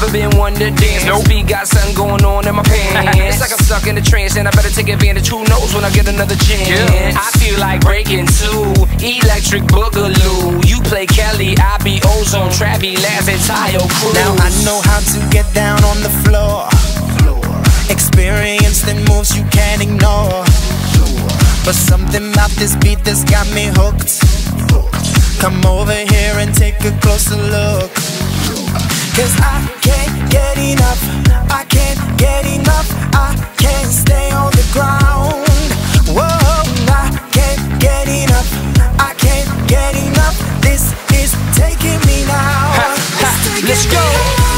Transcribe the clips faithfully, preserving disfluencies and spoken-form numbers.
never been one to dance. No beat, got something going on in my pants. It's like I'm stuck in a trance and I better take advantage. Who knows when I get another chance? Yeah. I feel like breaking two, electric boogaloo. You play Kelly, I be Ozone, Travi, Laz, and Tayo Cruz. Now I know how to get down on the floor. Experience the moves you can't ignore. But something about this beat that's got me hooked. Come over here and take a closer look. Cause I can't get enough, I can't get enough, I can't stay on the ground. Whoa, I can't get enough, I can't get enough. This is taking me now. Ha, ha, taking let's me go.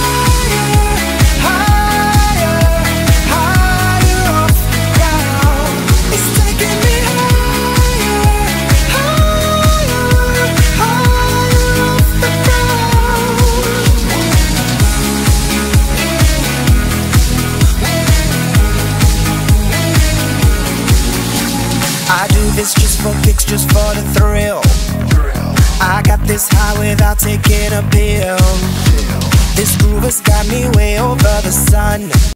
I do this just for kicks, just for the thrill. I got this high without taking a pill. This groove has got me way over the sun.